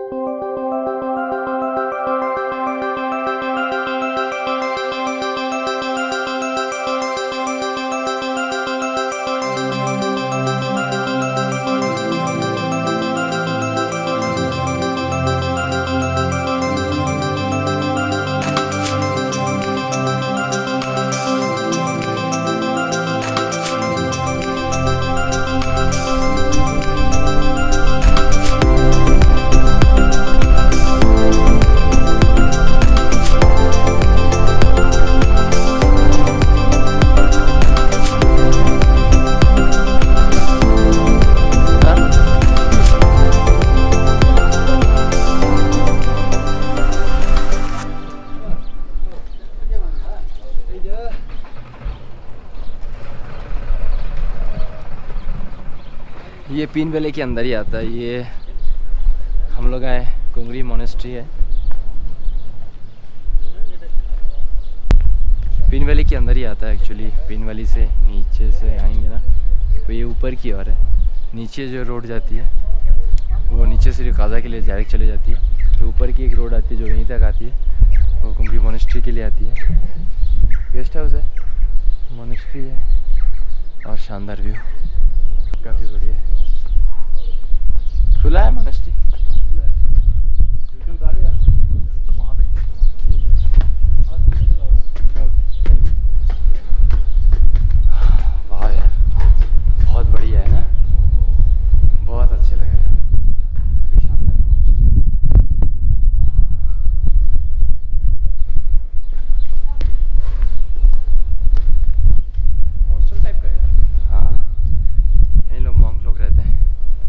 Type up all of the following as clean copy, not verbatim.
ये पीन वैली के अंदर ही आता है। ये हम लोग आए कुंगरी मोनेस्ट्री है, पीन वैली के अंदर ही आता है एक्चुअली। पीन वैली से नीचे से आएंगे ना तो ये ऊपर की ओर है। नीचे जो रोड जाती है वो नीचे से काजा के लिए डायरेक्ट चले जाती है। तो ऊपर की एक रोड आती है जो यहीं तक आती है, वो कुंगरी मोनेस्ट्री के लिए आती है। गेस्ट हाउस है, मोनेस्ट्री है और शानदार व्यू, काफ़ी बढ़िया है। खुला है मोनेस्ट्री वहाँ पे। वाह यार, बहुत बढ़िया है ना, बहुत अच्छे लग रहे हैं, काफ़ी शानदार है हॉस्टल टाइप का है। हाँ, यहीं लोग मॉन्क लोग रहते हैं।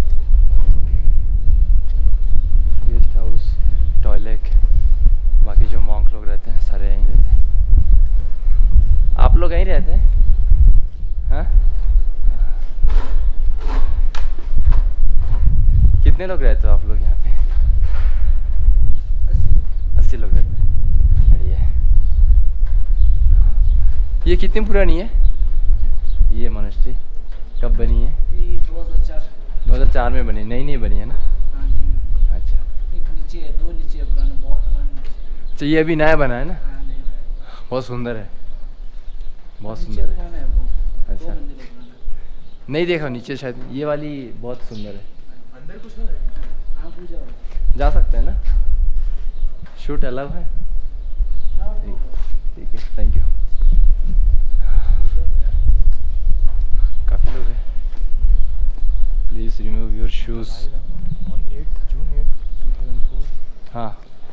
गेस्ट हाउस, टॉयलेट, बाकी जो मॉन्क लोग रहते हैं सारे यहीं रहते हैं। आप लोग यहीं रहते हैं? हाँ, कितने लोग रहते हो आप लोग यहाँ पे? 80 लोग रहते हैं, बढ़िया है। ये कितनी पुरानी है ये मोनेस्ट्री? कब बनी है? 2004 में बनी, नई बनी है ना? अच्छा, एक नीचे है, दो नीचे है, पुराना बहुत पुराना। अच्छा, ये अभी नया बना है ना? बहुत सुंदर है, बहुत सुंदर है। अच्छा, नहीं देखा नीचे, शायद ये वाली बहुत सुंदर है। अंदर कुछ है? हाँ, पूजा जा सकते हैं ना? शूट अलाउ है? ठीक है, थैंक यू। काफ़ी लोग हैं। Please remove your shoes. 8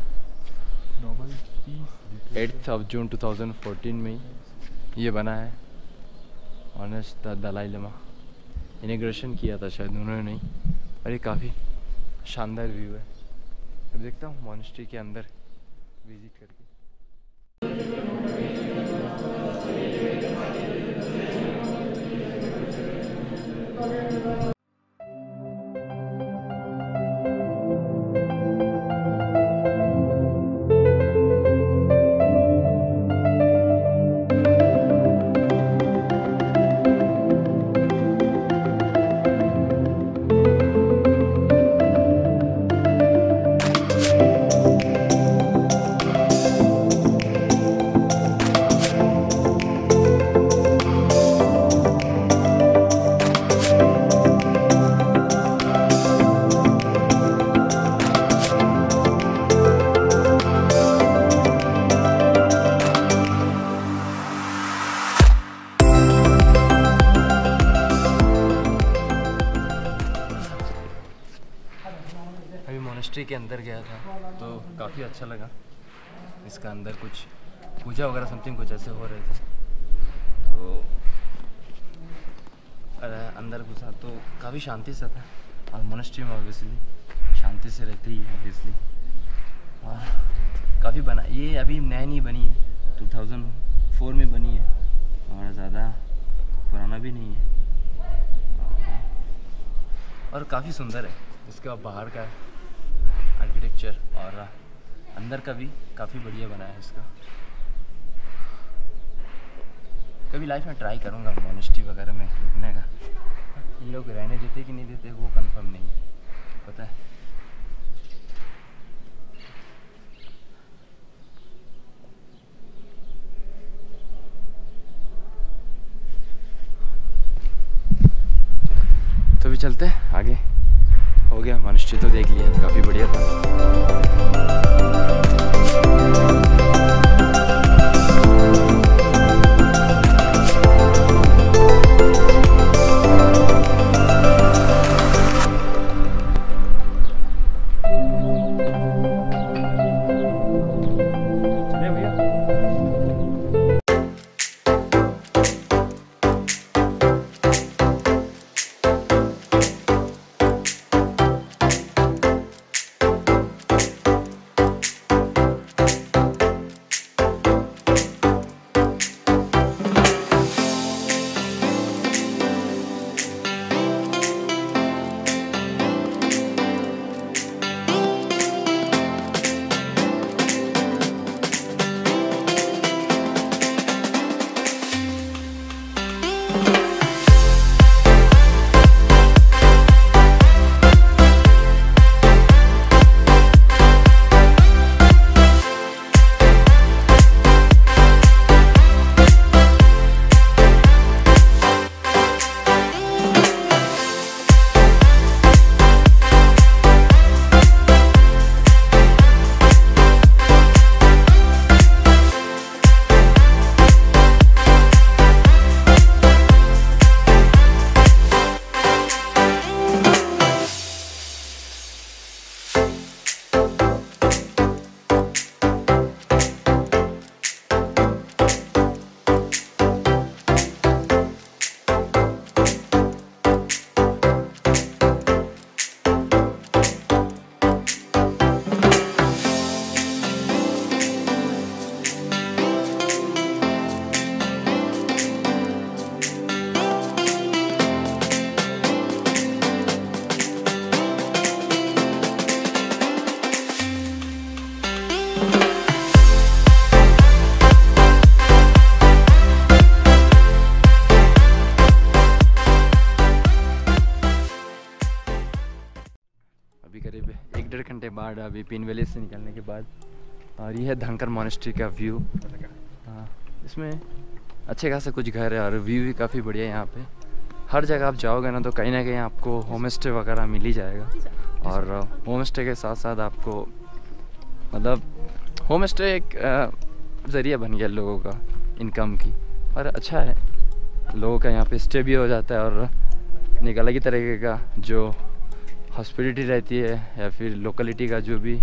जून 2014 में ये बना है। ऑनेस्ट दलाई लामा इनॉग्रेशन किया था शायद उन्होंने, नहीं। और ये काफ़ी शानदार व्यू है। अब देखता हूँ मोनेस्ट्री के अंदर विजिट करके। अभी मोनेस्ट्री के अंदर गया था तो काफ़ी अच्छा लगा। इसका अंदर कुछ पूजा वगैरह समथिंग कुछ ऐसे हो रहे थे, तो अंदर घुसा तो काफ़ी शांति से था। और मोनेस्ट्री में ऑब्वियसली शांति से रहती ही है ऑब्वियसली। और काफ़ी बना, ये अभी नया नहीं बनी है, 2004 में बनी है और ज़्यादा पुराना भी नहीं है। और काफ़ी सुंदर है। इसका बाहर का आर्किटेक्चर और अंदर का भी काफ़ी बढ़िया बना है इसका। कभी लाइफ में ट्राई करूँगा मोनेस्ट्री वगैरह में रुकने का। इन लोग रहने देते कि नहीं देते वो कंफर्म नहीं है, पता है। चलते हैं आगे। हो गया, मॉनेस्ट्री तो देख लिया, काफ़ी बढ़िया था। अभी करीब 1-1.5 घंटे बाद अभी पिन वैली से निकलने के बाद, और ये है धनकर मॉनेस्ट्री का व्यू। हाँ, इसमें अच्छे खासे कुछ घर है और व्यू भी काफ़ी बढ़िया है यहाँ पे। हर जगह आप जाओगे ना तो कहीं ना कहीं आपको होम स्टे वगैरह मिल ही जाएगा, और होम स्टे के साथ साथ आपको मतलब होम स्टे एक ज़रिया बन गया लोगों का इनकम की, और अच्छा है, लोगों का यहाँ पे स्टे भी हो जाता है, और एक अलग ही तरीके का जो हॉस्पिटलिटी रहती है या फिर लोकेलिटी का जो भी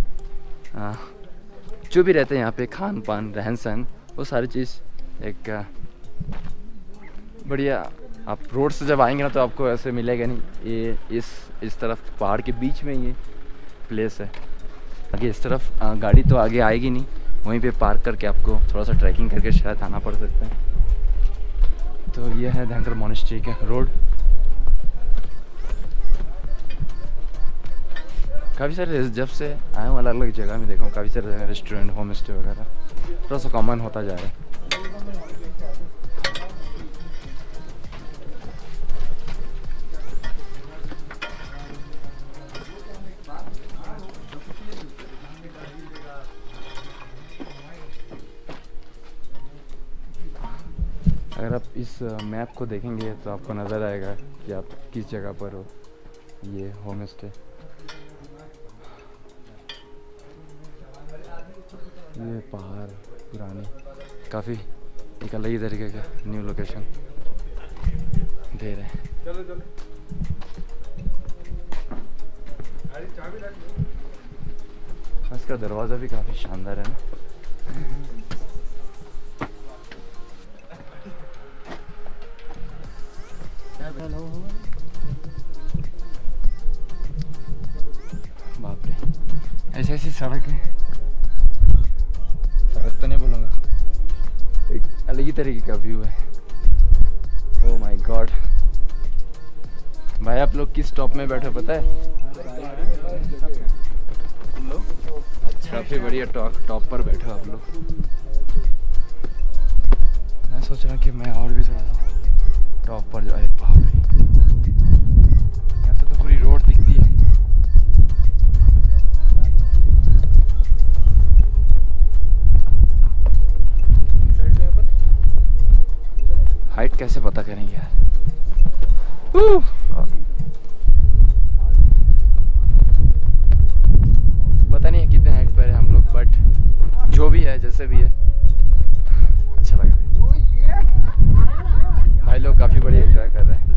रहता है यहाँ पे, खान पान रहन सहन, वो सारी चीज़ एक बढ़िया। आप रोड से जब आएंगे ना तो आपको ऐसे मिलेगा नहीं। ये इस तरफ पहाड़ के बीच में ये प्लेस है। आगे इस तरफ गाड़ी तो आगे आएगी नहीं, वहीं पे पार्क करके आपको थोड़ा सा ट्रैकिंग करके शायद आना पड़ सकता है। तो ये है धनकर मॉनेस्ट्री का रोड। काफ़ी सारे जब से आया हूँ अलग अलग जगह में देखा हूँ, काफ़ी सारे रेस्टोरेंट होम स्टे वगैरह थोड़ा सा कॉमन होता जा रहा है। अगर आप इस मैप को देखेंगे तो आपको नज़र आएगा कि आप किस जगह पर हो। ये होम स्टे, ये पहाड़ पुराने, काफ़ी एक अलग ही तरीके का न्यू लोकेशन दे रहे हैं। चलो चलो, इसका दरवाज़ा भी काफ़ी शानदार है ना। बाप रे, ऐसी ऐसी सड़क है, सड़क तो नहीं बोलूँगा, एक अलग ही तरीके का व्यू है। ओह माय गॉड भाई, आप लोग किस टॉप में बैठे पता है? काफ़ी बढ़िया टॉप पर बैठो आप लोग। मैं सोच रहा हूँ कि मैं और भी थोड़ा टॉप पर जाए। बाप रे, यहाँ से तो पूरी रोड दिखती है। हाइट कैसे पता करेंगे यार? है, जैसे भी है अच्छा लग रहा है। भाई लोग काफ़ी बड़ी एंजॉय कर रहे हैं।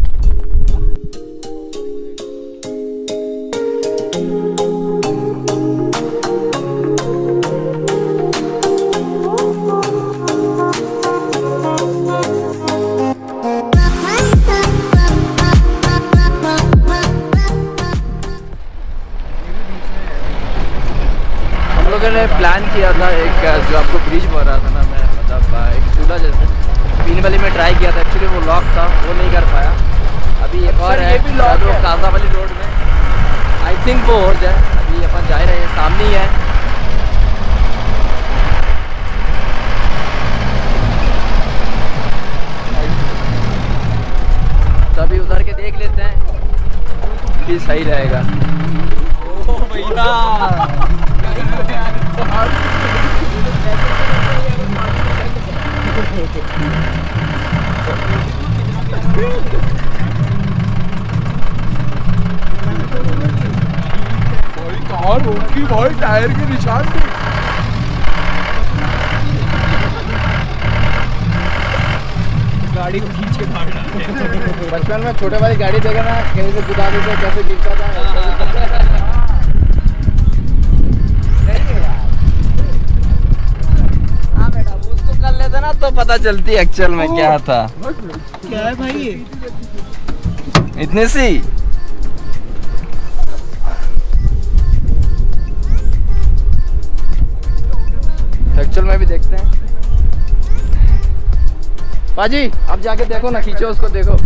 मैंने प्लान किया था एक जो आपको ब्रिज बोल रहा था ना, मैं मतलब एक झूला जैसे पीन वाली में ट्राई किया था। एक्चुअली वो लॉक था, वो नहीं कर पाया। अभी एक और है जो काजा वाली रोड में, आई थिंक वो हो जाए। अभी अपन जा रहे हैं, सामने ही है। तो अभी उधर के देख लेते हैं कि सही रहेगा। कार होगी भाई, टायर के निशान भी। गाड़ी को खींच के मार डालते हैं। बचपन में छोटे वाली गाड़ी देखे ना, कहीं से कुदा देते कैसे गिरता था। हाँ बेटा, वो उसको कर लेते ना तो पता चलती एक्चुअल में क्या था। क्या है भाई ये? इतने सी एक्चुअल में भी देखते हैं। बाजी आप जाके देखो ना, खींचो उसको, देखो।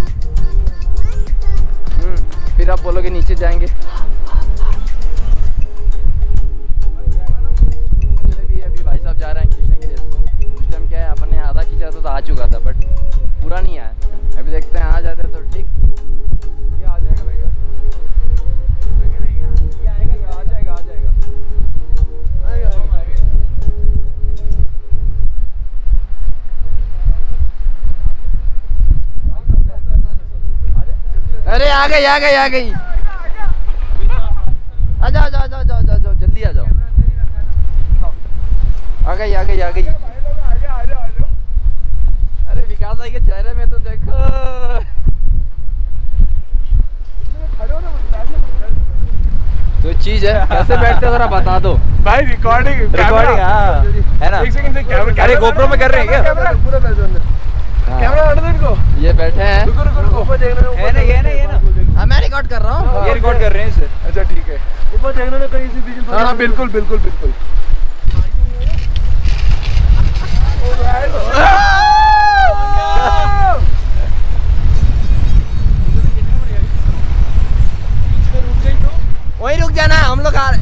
फिर आप बोलोगे नीचे जाएंगे। अभी भाई साहब जा रहे हैं खींचने के लिए इसको। उस टाइम क्या है, अपन ने आधा खींचा तो आ चुका था, बट पूरा नहीं आया। अभी देखते हैं, आ जाते तो ठीक। ये आ जाएगा भैया, ये आएगा, ये आ जाएगा, आ जाएगा। अरे आ गई, आ गई, आ गई। आ जाओ, जाओ, जाओ, जाओ, जाओ, जल्दी आ जाओ। आ गई, आ गई, आ गई। अरे विकास भाई के चेहरे में तो देखो। तो चीज है, कैसे बैठते हो जरा बता दो भाई। रिकॉर्डिंग है ना। एक सेकंड से कैमरा, अरे गोप्रो में कर रहे हैं क्या? पूरा कैमरा हटा दो इनको। ये बैठे हैं, रुको रुको रुको, ऊपर देखना है ना, ये ना, ये ना। हाँ मैं रिकॉर्ड कर रहा हूँ। ये रिकॉर्ड कर रहे हैं इसे। अच्छा ठीक है, ऊपर देखना ना कहीं से बीच में। हाँ बिल्कुल बिल्कुल बिल्कुल। वही रुक जाना, हम लोग आ रहे।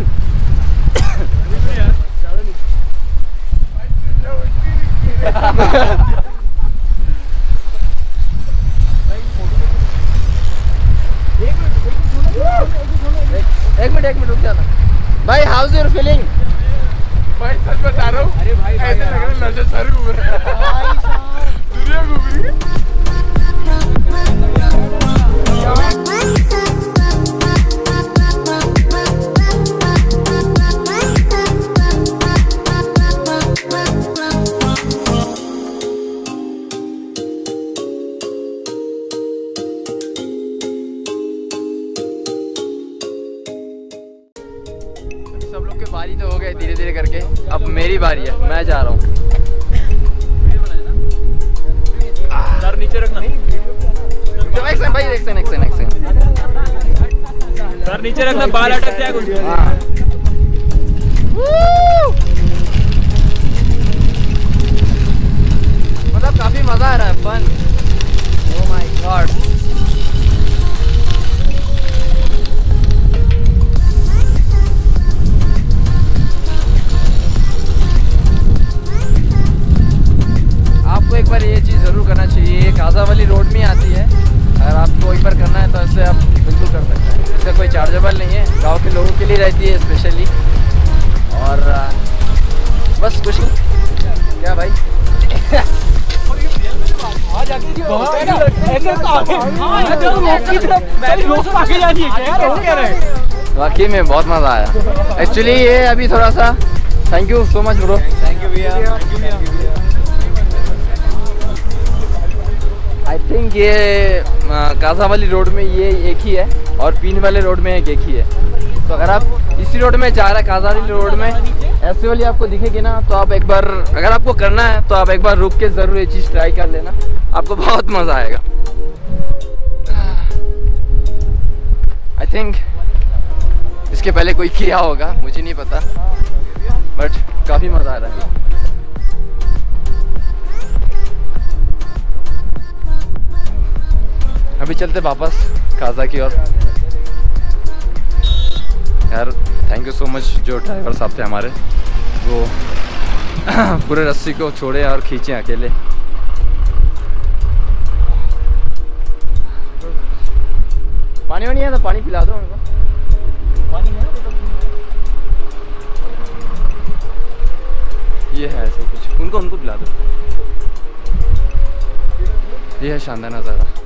एक मिनट रुक जाना भाई। How's your feeling? भाई सच बता रहा हूँ, अरे भाई ऐसे लग रहा है नजर सर घूम रहा है, दुनिया घूम रही है। सब लोग के बारी तो हो गए धीरे धीरे करके, अब मेरी बारी है, मैं जा रहा हूँ। सर नीचे रखना। एक सेकंड भाई, एक सेकंड। सर नीचे रखना, बाल अटक जाएगा कुछ। हाँ। मतलब काफी मजा आ रहा है, फन। Oh my God. आपको एक बार ये चीज़ ज़रूर करना चाहिए। ये काजा वाली रोड में आती है, अगर आपको एक बार करना है तो ऐसे आप बिल्कुल कर सकते हैं। इसका कोई चार्जेबल नहीं है, गांव के लोगों के लिए रहती है स्पेशली। और बस कुछ नहीं, क्या भाई। वाकई में बहुत मज़ा आया। एक्चुअली ये अभी थोड़ा सा thank you so much bro. Thank you भैया। आई थिंक ये काजा वाली रोड में ये एक ही है और पीन वाले रोड में एक ही है। तो अगर आप इसी रोड में जा रहे हैं काजा वाली रोड में ऐसे वाली आपको दिखेगी ना, तो आप एक बार अगर आपको करना है तो आप एक बार रुक के ज़रूर ये चीज़ ट्राई कर लेना, आपको बहुत मज़ा आएगा। आई थिंक इसके पहले कोई किया होगा, मुझे नहीं पता, बट काफ़ी मज़ा आ रहा है। अभी चलते वापस काजा की ओर। यार थैंक यू सो मच जो ड्राइवर साहब थे हमारे, वो पूरे रस्सी को छोड़े और खींचे अकेले। पानी वानी है तो पानी पिला दो उनको। पानी है ये है ऐसे कुछ, उनको पिला दो। ये है शानदार नज़ारा।